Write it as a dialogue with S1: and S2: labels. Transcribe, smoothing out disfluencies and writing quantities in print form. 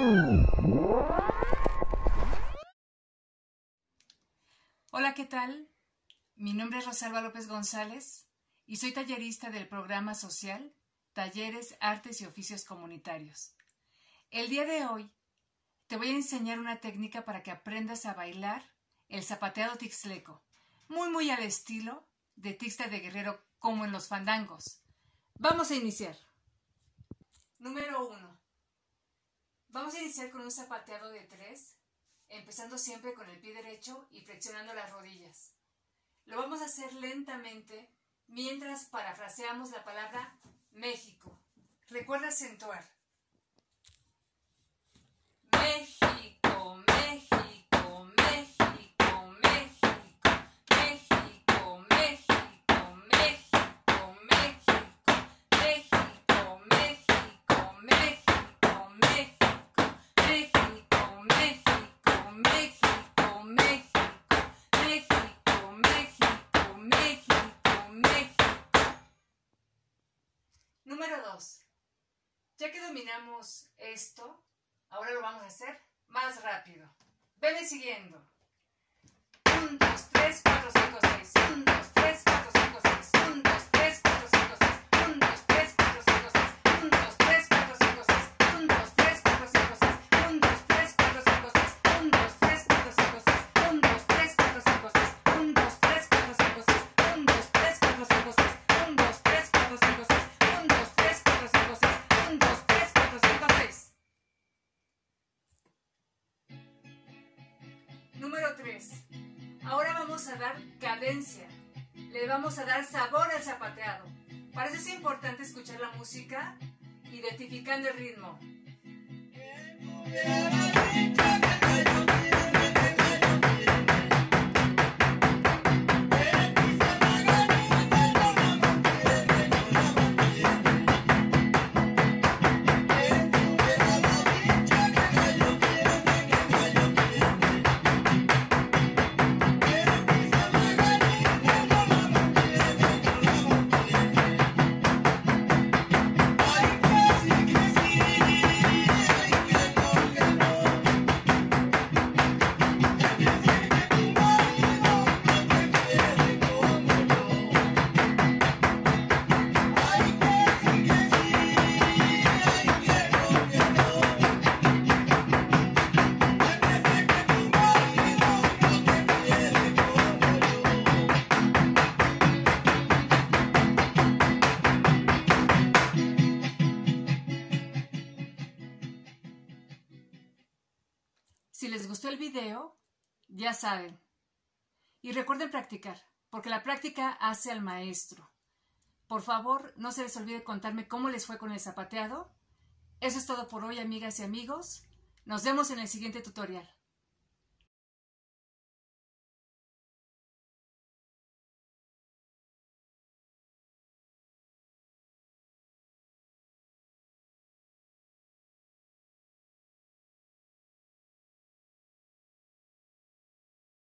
S1: Hola, ¿qué tal? Mi nombre es Rosalba López González y soy tallerista del programa social Talleres, Artes y Oficios Comunitarios. El día de hoy te voy a enseñar una técnica para que aprendas a bailar el zapateado tixleco, muy al estilo de Tixla de Guerrero, como en los fandangos. Vamos a iniciar. Número 1. Vamos a iniciar con un zapateado de 3, empezando siempre con el pie derecho y flexionando las rodillas. Lo vamos a hacer lentamente mientras parafraseamos la palabra México. Recuerda acentuar. México, México, México, México, México, México, México, México, México, México, México, México, México, México, México, México, México, México, México. Número 2. Ya que dominamos esto, ahora lo vamos a hacer más rápido. Veme siguiendo. 1, 2, 3, 4, 5, 6. 1, 2, 3, 4, 5, 6. 1, 2, 3, 4, 5, 6. 1, 2, 3, 4, 5, 6. 1, 2, 3, 4, 5, 6. 1, 2, 3, 4, 5, 6. 1, 2, 3, 4, 5, 6. 1, 2, 3, 4, 5, 6. 1, 2, 3, 4, 5, 6. 1, 2, 3, 4, 5, 6. 1, 2, 3, 4, 5, 6. 1, 2, 3, 4, 5, 6. 1, 2, 3, 4, 5, 6. 1, 2, 3, 4, 5, 6. Número 3. Ahora vamos a dar cadencia. Le vamos a dar sabor al zapateado. Para eso es importante escuchar la música, identificando el ritmo. Si les gustó el video, ya saben. Y recuerden practicar, porque la práctica hace al maestro. Por favor, no se les olvide contarme cómo les fue con el zapateado. Eso es todo por hoy, amigas y amigos. Nos vemos en el siguiente tutorial.